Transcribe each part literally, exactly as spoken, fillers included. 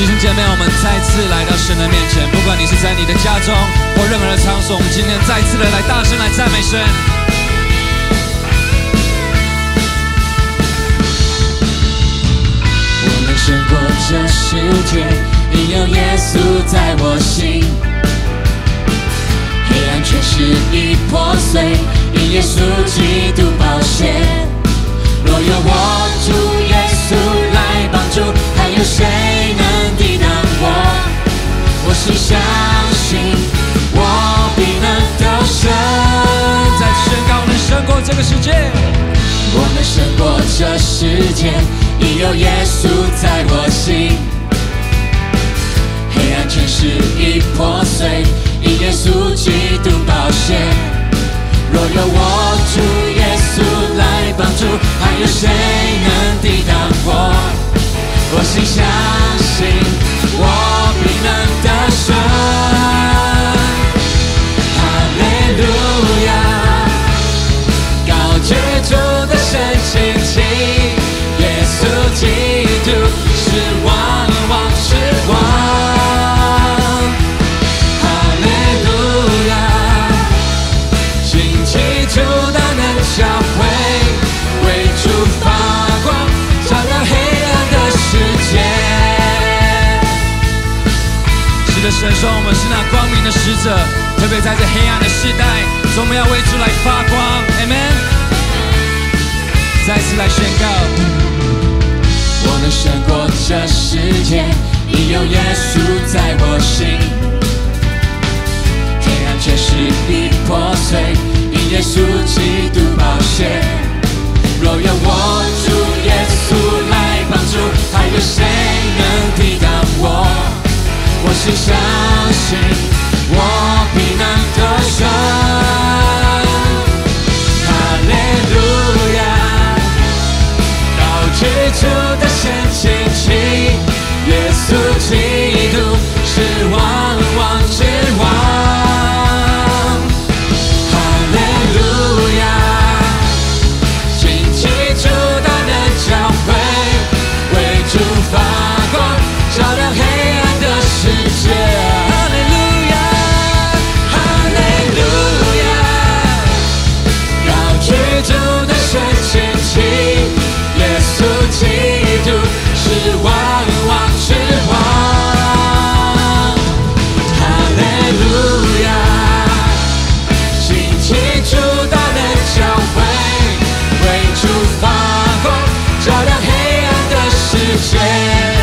弟兄姐妹，我们再次来到神的面前，不管你是在你的家中或任何的场所，我们今天再次的来大声来赞美神。 我能胜过这世界，因有耶稣在我心。黑暗权势已破碎，因耶稣基督宝血。若有我主耶稣来帮助，还有谁能抵挡我？我是相信，我必能得胜。 再次宣告，我能胜过这个世界， 我能胜过这世界，因有耶稣在我心。黑暗权势已破碎，因耶稣基督宝血。若有我主耶稣来帮助，还有谁能抵挡我？我心相信，我必能得胜。哈利路亚，高举主的神情情，耶稣基督是万王之王。主大能教会，为主发光，照亮黑暗的世界。 是的，神说我们是那光明的使者，特别在这黑暗的世代，所以我们要为主来发光。Amen。再次来宣告， 我能胜过这世界，因有耶稣在我心。黑暗权势已破碎，因耶稣基督宝血。若有我主耶稣来帮助，还有谁能抵挡我？我心相信，我必能得胜。哈利路亚，高举主的神情情，耶稣基督是万王之王。发光，照亮黑暗的世界。哈利路亚，哈利路亚，高举主的神情情，耶稣基督是万王之王。哈利路亚，兴起主大能教会，为主发光，照亮黑暗的世界。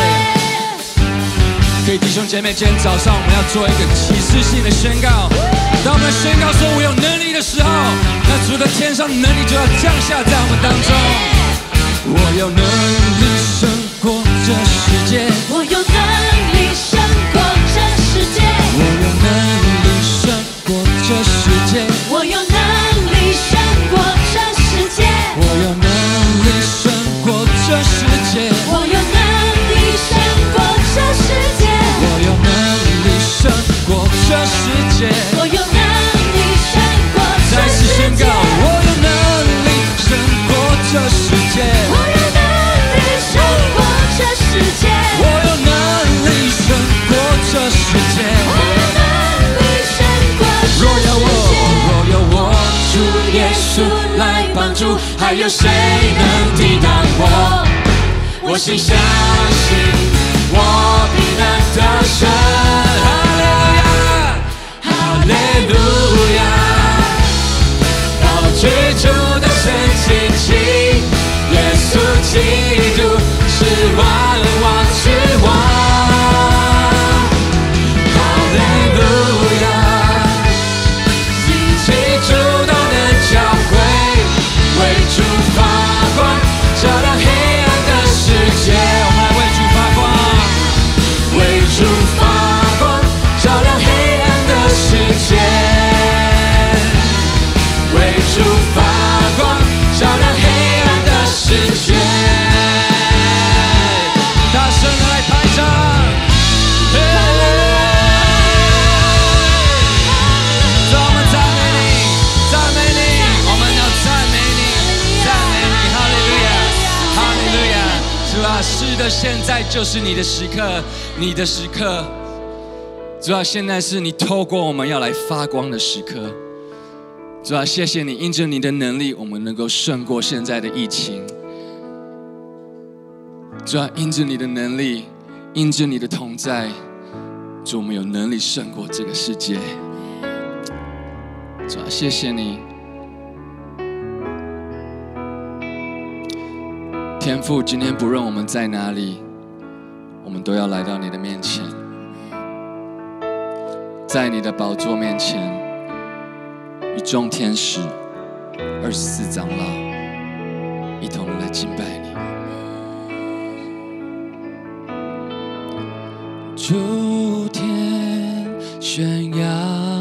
所以弟兄姐妹，今天早上我们要做一个启示性的宣告。当我们宣告说我有能力的时候，那主的天上的能力就要降下在我们当中。我有能力胜过这世界， 我有能力胜过这世界， 我有能力胜过这世界， 我有能力胜过这世界， 我有能力胜过这世界， 我有能力胜过这世界， 我有能力胜过这世界， 我有能力胜过这再次宣告， 世界， 我有能力胜过这世界， 我有能力胜过这世界， 我有能力胜过这世界。 我有能力胜过这若有我，若有我， 主耶稣来帮助，还有谁能抵挡我？我心相信，我必能得胜。哈利路亚，高举主的神情情，耶稣基督是万王之王。哈利路亚，兴起主大能教会，为主发光，照亮黑暗的世界。 我们来为主发光， 为主发的，现在就是你的时刻，你的时刻。主啊，现在是你透过我们要来发光的时刻。主啊，谢谢你，因着你的能力，我们能够胜过现在的疫情。主啊，因着你的能力，因着你的同在，主，我们有能力胜过这个世界。主啊，谢谢你，天父，今天不论我们在哪里，我们都要来到你的面前，在你的宝座面前，与众天使、二十四长老一同的来敬拜你。诸天宣扬，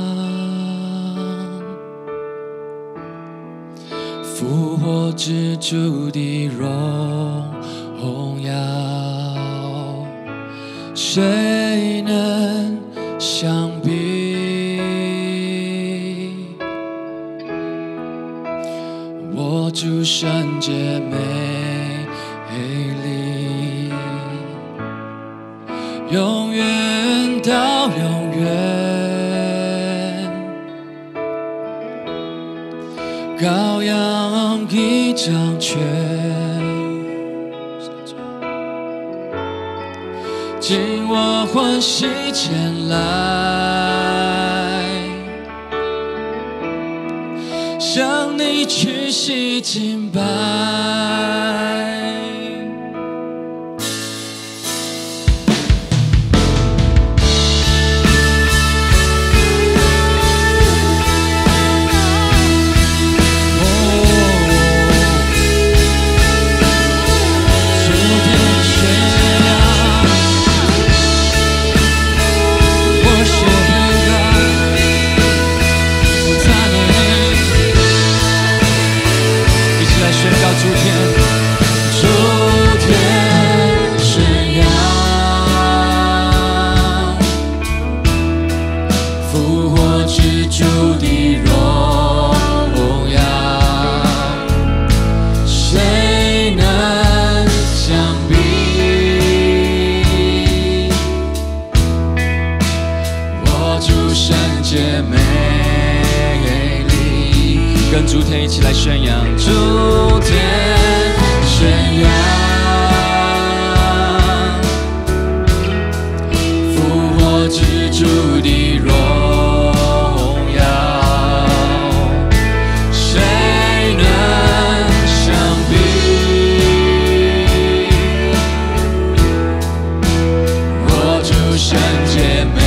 复活之主的荣耀，谁能相比？我主圣洁美丽，永远到永远，羔羊已掌权，今我欢喜前来，向你屈膝敬拜。诸天一起来宣扬，诸天宣扬，复活之主的荣耀，谁能相比？我主圣洁美。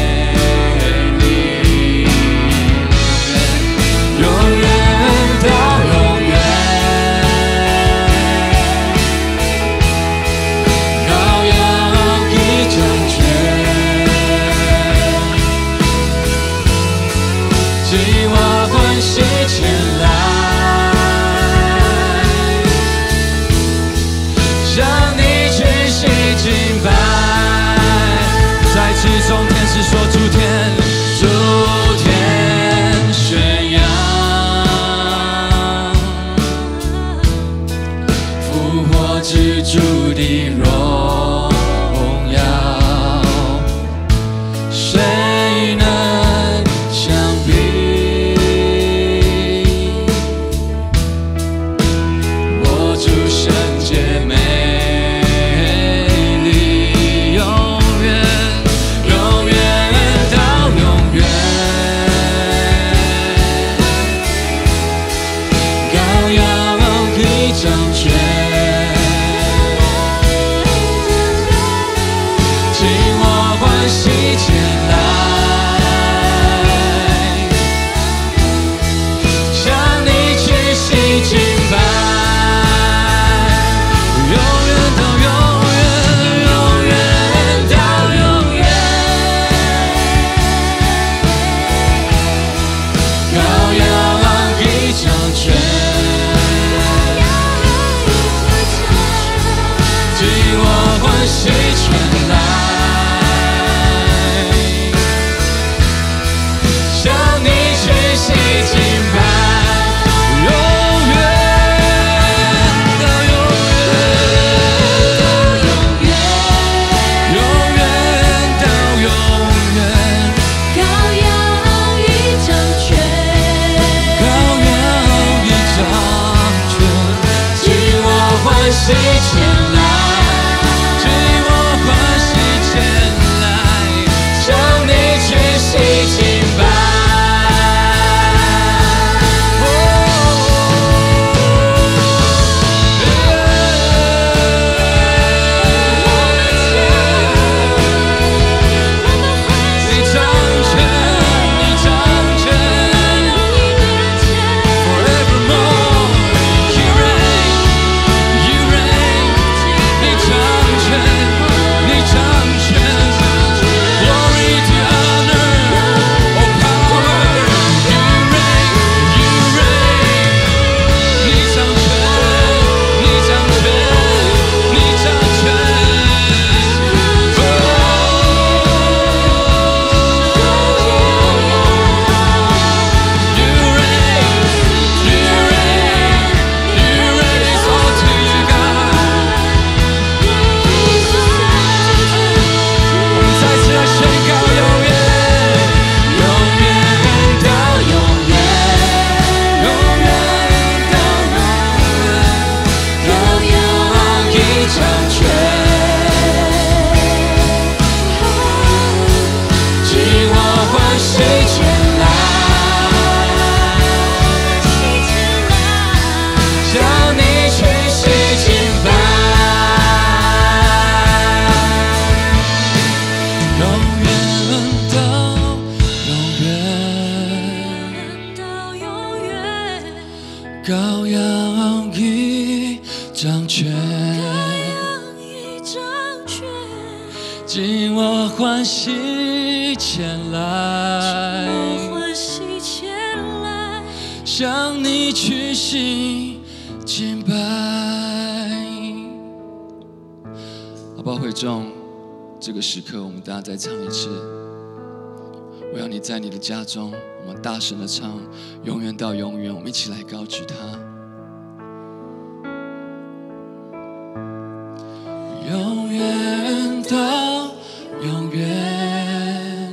众天使说：诸天，诸天宣扬，复活之主的荣耀，谁能相比？我主圣洁美。永尽我欢喜前来， 欢喜前来， 向你屈膝敬拜。好不好，会众？这个时刻，我们大家再唱一次。我要你在你的家中，我们大声的唱，永远到永远，我们一起来高举它。永远到永远，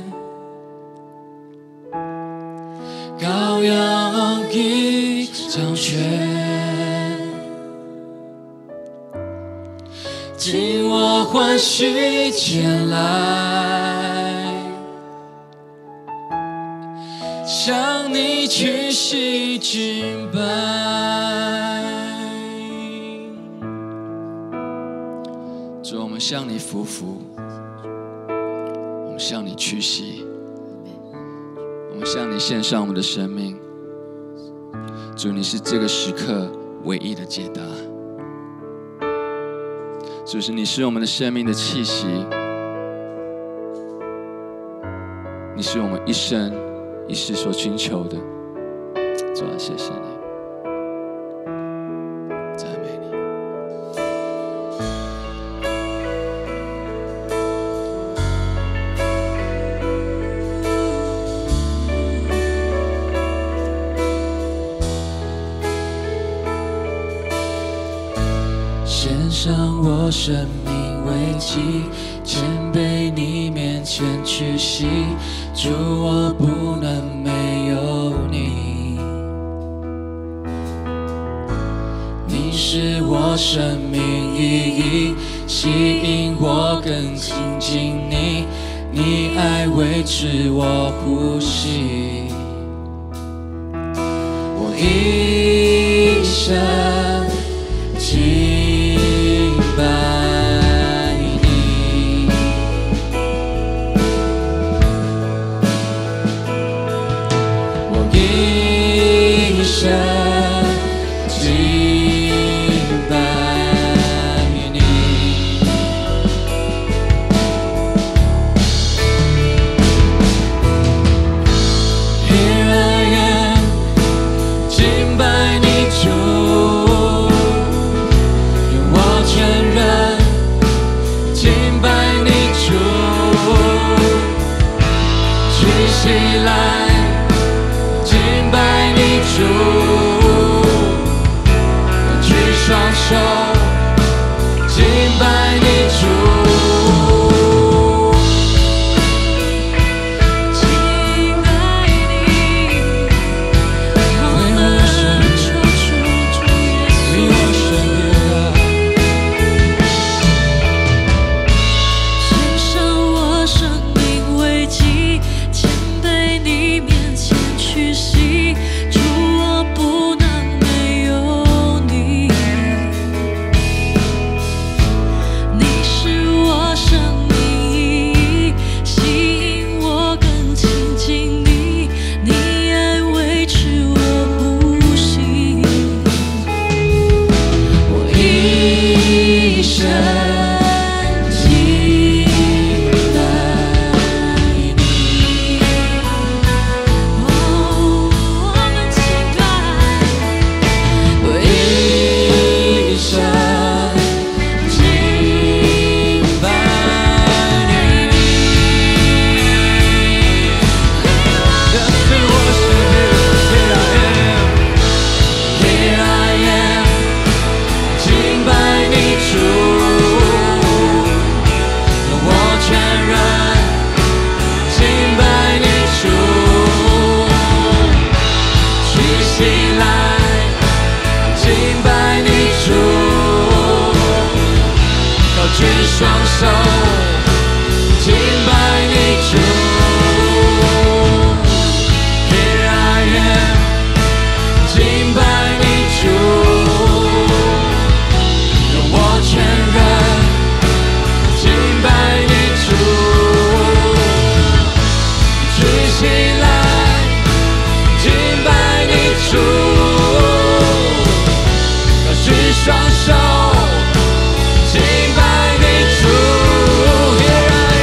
羔羊已掌权，尽我欢喜前来，向你屈膝敬拜。主，我们向你匍匐，我们向你屈膝，我们向你献上我们的生命。主，你是这个时刻唯一的解答。主，是你是我们的生命的气息，你是我们一生一世所寻求的。主啊，谢谢你，赞美你。献上我生命为祭，谦卑你面前屈膝。主，我不能没有你，你是我生命意义，吸引我更亲近你，你爱维持我呼吸，我一生敬拜你，我一生敬拜你。Here I am， 敬拜你主。起来，敬拜你主，高举双手，敬拜你主，敬拜你，我们求主主耶稣，献上我生命为祭。你面前屈膝，主，我不能没有你，你是我生命意义，吸引我更亲近你，你爱维持我呼吸，我一生双手敬拜你主 ，Here I am， 敬拜你主，用我全人敬拜你主，举起来敬拜你主，高举双手敬拜。Here I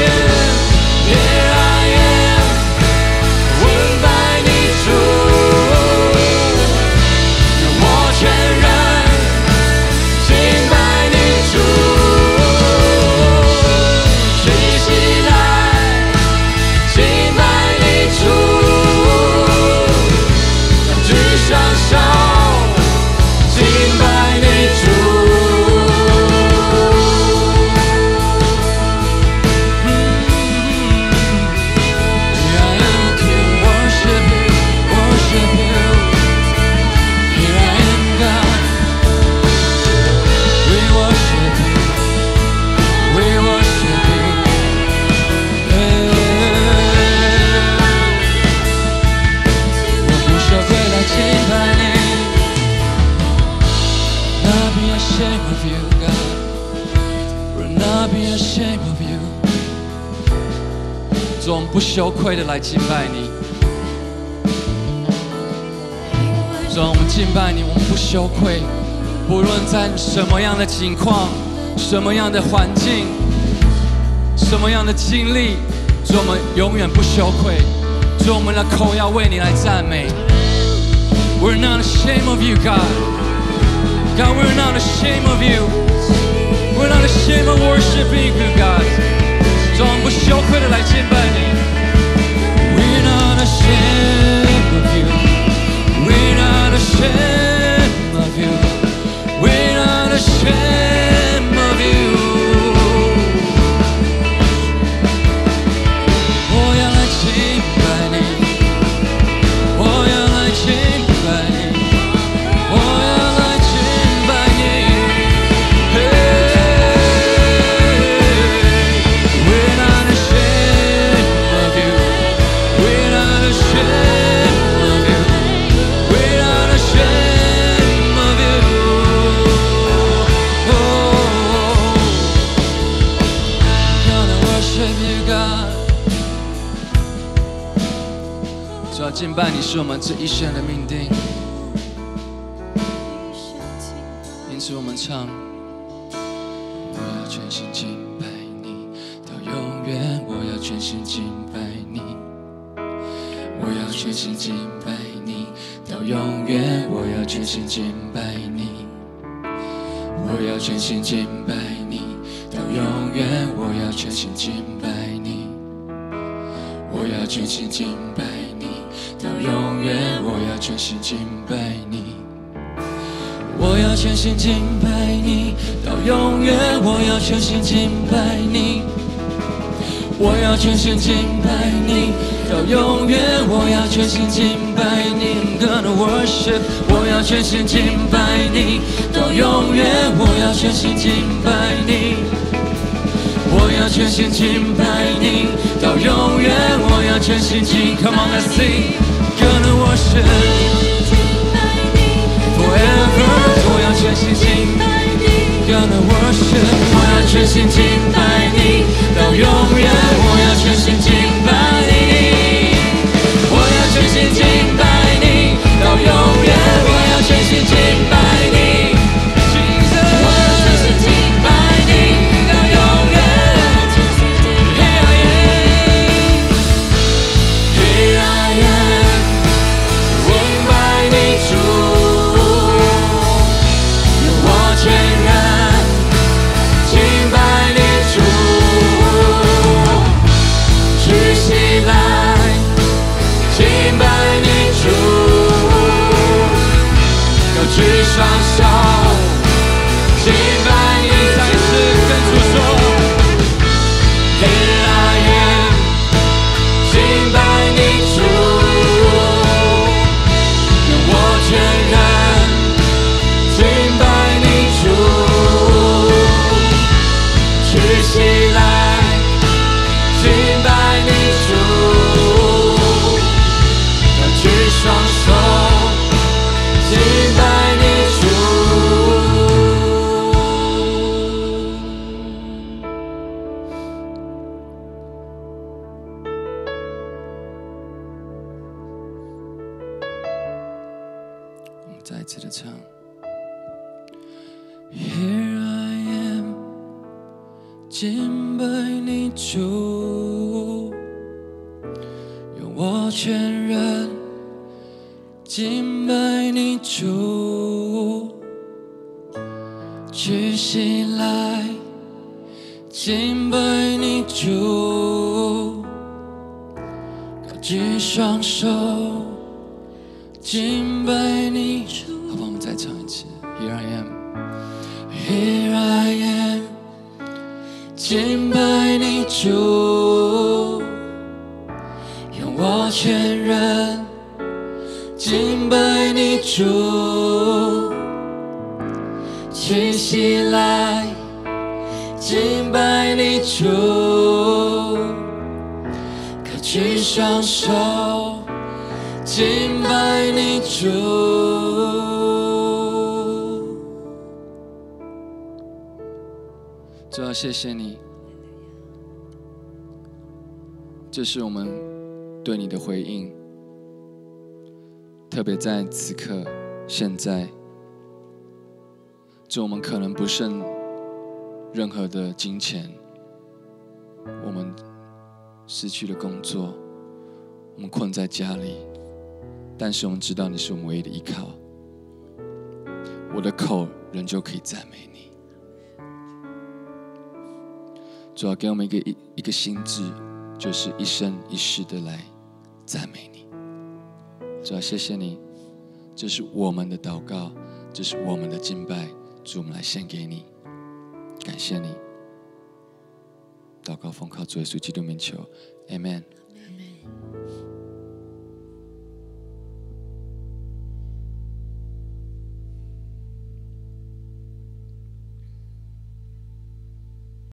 ashamed of you。主，我们不羞愧的来敬拜你。主，我们敬拜你，我们不羞愧，不论在什么样的情况、什么样的环境、什么样的经历，主，我们永远不羞愧。主，我们的口要为你来赞美。We're not ashamed of you, God. God, we're not ashamed of you. We're not ashamed of worshiping you, God. 主，我们不羞愧的来敬拜你。We're not ashamed of you. We're not ashamed of you. We're not ashamed of you. 我要来敬拜你，我要来敬拜你，我要来敬拜你。We're not ashamed of you. We're not ashamed of you. We're not ashamed of you. Oh, gonna worship you, God. 主要敬拜你是我们这一生的命定，因此我们唱。我要全心敬拜你，到永远。我要全心敬拜你，我要全心敬拜你，到永远。我要全心敬拜你，我要全心敬拜你，到永远。我要全心敬拜你，我要全心敬拜你，到永远。我要全心敬拜你，我要全心敬拜你，到永远。我要全心敬拜你，我要全心敬拜你，到永远。我要全心敬拜你 I'm gonna worship。 我要全心敬拜你，到永远。我要全心敬拜你，我要全心敬拜你，到永远。我要全心敬 Come on let's sing Gonna worship forever。 我要全心敬拜你 Gonna worship。 我要全心敬拜你，到永远。我要全心敬拜你，我要全心敬拜你，到永远。我要全心敬拜你，我要全心敬拜你，到永远。Here I am, here I am， 敬拜你主，有我全然敬拜你主，举起来敬拜你主，高举双手敬拜你。再次跟主说 Here I am， 敬拜你主，有我全然敬拜你主，举起来敬拜你主，高举双手敬拜你主。我们再一次的唱 Here I am， 敬拜你主，用我全人敬拜你主，举起来敬拜你主，高举双手敬拜你主。好吧，我们再唱一次 Here I am， Here I am， 敬拜你主，用我全人敬拜你主，举起来敬拜你主，高举双手敬拜你主。主啊，谢谢你， 这是我们对你的回应。特别在此刻现在，主，我们可能不剩任何的金钱，我们失去了工作，我们困在家里，但是我们知道你是我们唯一的依靠。我的口仍旧可以赞美你。主要给我们一个一一个心志，就是一生一世的来赞美你。主要谢谢你，这是我们的祷告，这是我们的敬拜，主，我们来献给你，感谢你。祷告奉靠主耶稣基督名求 ，Amen。